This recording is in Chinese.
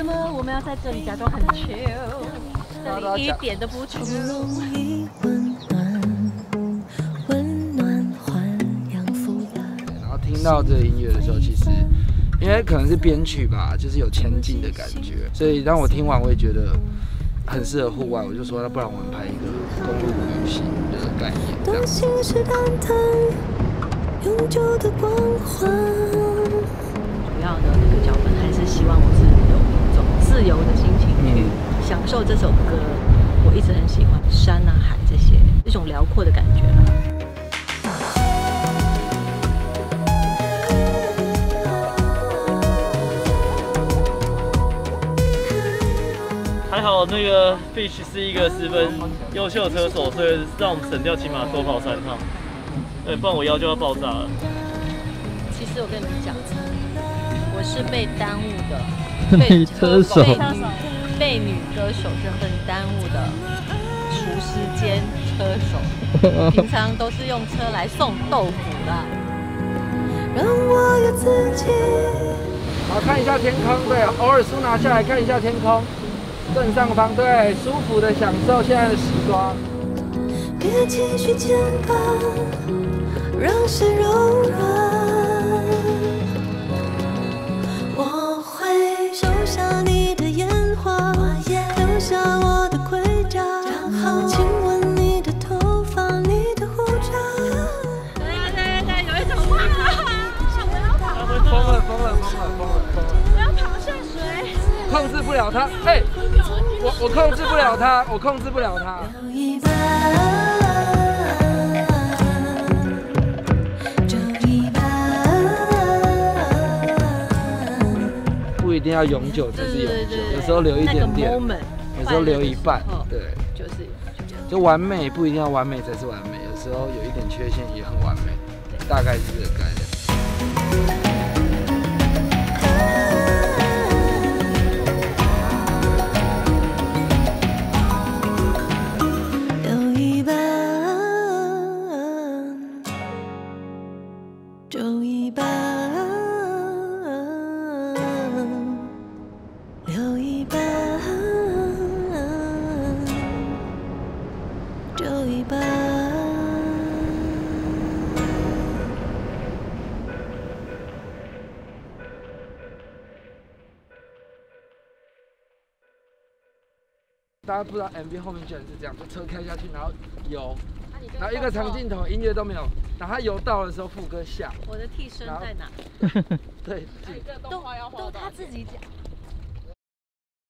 什么我们要在这里假装很 chill？ 这里一点都不 chill。 然后听到这个音乐的时候，其实因为可能是编曲吧，就是有前进的感觉，所以当我听完，我也觉得很适合户外。我就说，那不然我们拍一个公路旅行的概念，这样。 主要的那个脚本还是希望我是有一种自由的心情去享受这首歌。我一直很喜欢山啊、海这些，一种辽阔的感觉啦。 还好那个 Fish 是一个十分优秀的车手，所以让我们省掉起码多跑3趟。对，不然我腰就要爆炸了。 其实我跟你们讲，我是被耽误的， 女车手， 被女歌手身份耽误的除湿间车手，平常都是用车来送豆腐的。让我有自己。 好，看一下天空，对，偶尔书拿下来看一下天空，正上方，对，舒服的享受现在的时光。别继续牵绊，让心柔软。 我会收下你的烟花，留下我的盔甲，然后亲吻你的头发，你的胡茬。 对，有一种哇，我要跑了， 疯了！ 我要跑下水， 控制不了它，哎，我控制不了它，我控制不了它。不一定要永久才是永久，有时候留一点点，有时候留一半，对，就完美不一定要完美才是完美，有时候有一点缺陷也很完美，大概是这个概念。大家不知道 MV 后面居然是这样，就车开下去，然后游，然后一个长镜头，音乐都没有，然后他游到的时候副歌下。 我的替身在哪？ 对， 都他自己讲。